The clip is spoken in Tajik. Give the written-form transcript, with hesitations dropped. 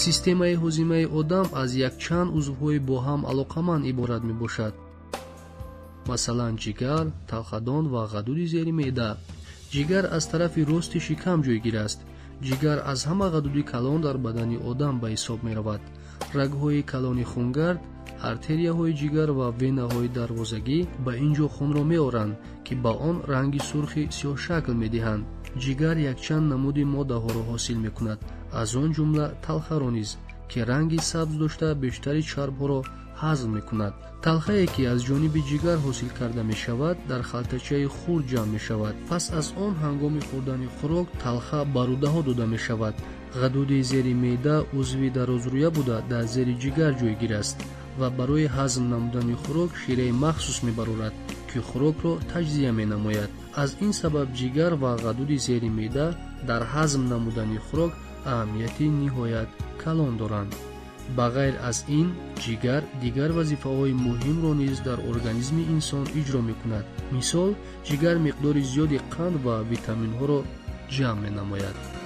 системаи ҳозимаи одам аз якчанд узвҳои бо ҳам алоқаманд иборат мебошад. масалан ҷигар, талхадон ва ғадуди зери меъда. ҷигар аз тарафи рости шикам ҷойгир аст. ҷигар аз ҳама ғадуди калон дар бадани одам ба ҳисоб меравад. рагҳои калони хунгард, артерияҳои ҷигар ва венаҳои дарвозагӣ ба ин ҷо хунро меоранд, ки ба он ранги сурхи сиёҳшакл медиҳанд. ҷигар якчанд намуди моддаҳоро ҳосил мекунад, аз он ҷумла талхаро низ, ки ранги сабз дошта бештари чарбҳоро ҳазм мекунад. талхае ки аз ҷониби ҷигар ҳосил карда мешавад, дар халтачаи хурд ҷамъ мешавад. пас аз он ҳангоми хӯрдани хӯрок талха ба рӯдаҳо дода мешавад. ғадуди зери меъда узви дарозрӯя буда дар зери ҷигар ҷойгир аст ва барои ҳазм намудани хӯрок шираи махсус мебарорад, ки хӯрокро таҷзия менамояд. аз ин сабаб ҷигар ва ғадуди зери меъда дар ҳазм намудани хӯрок аҳамияти ниҳоят калон доранд. ба ғайр аз ин, ҷигар дигар вазифаҳои муҳимро низ дар организми инсон иҷро мекунад. мисол, ҷигар миқдори зиёди қанд ва витаминҳоро ҷамъ менамояд.